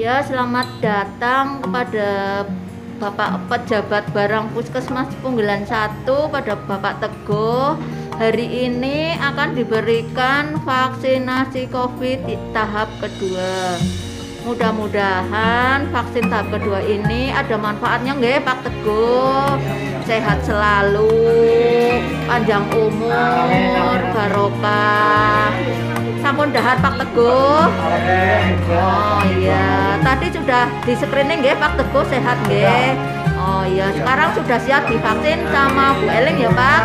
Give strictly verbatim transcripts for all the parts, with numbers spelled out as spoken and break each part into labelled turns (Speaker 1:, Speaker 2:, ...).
Speaker 1: Ya, selamat datang kepada Bapak Pejabat Barang Puskesmas Punggelan satu, pada Bapak Teguh. Hari ini akan diberikan vaksinasi COVID di tahap kedua. Mudah-mudahan vaksin tahap kedua ini ada manfaatnya nggih Pak Teguh. Sehat selalu, panjang umur, barokah. Sampun dahar Pak Teguh. Oh iya, tadi sudah di screening nggih Pak Teguh, sehat nggih. Oh iya, sekarang sudah siap divaksin sama Bu Eling ya Pak.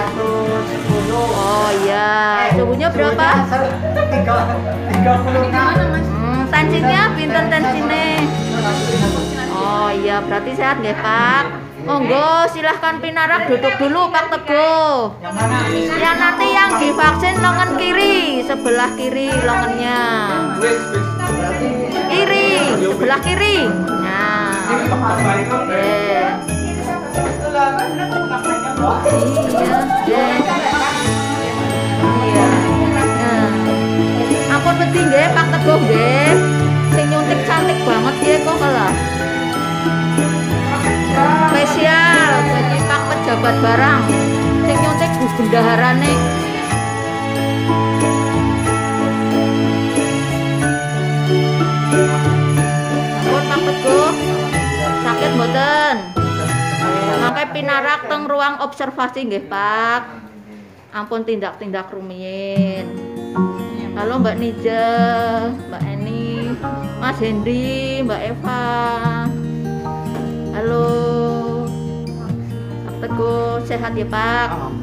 Speaker 1: Oh iya, suhunya berapa?
Speaker 2: tiga puluh enam.
Speaker 1: Hmm, tensinya pinten tensinya? Oh iya, berarti sehat nggih Pak. Monggo silahkan pinarak duduk dulu Pak Teguh. Yang nanti yang divaksin lengan kiri, sebelah kiri lengannya. Kiri, sebelah kiri. Nah, oke. Iya, iya. Nah, ampun wedi nggih Pak Teguh nggih. Sing nyuntik cantik banget nggih kok kalah. Spesial bagi Pak Pejabat Barang sing nyuntik Bu bendaharane. Ampun Pak Teguh, sakit mboten? Mangke pinarak teng ruang observasi nggih Pak. Ampun tindak-tindak rumiyin. Halo Mbak Nija, Mbak Eni, Mas Hendy, Mbak Eva. Halo Pak Teguh, sehat ya Pak?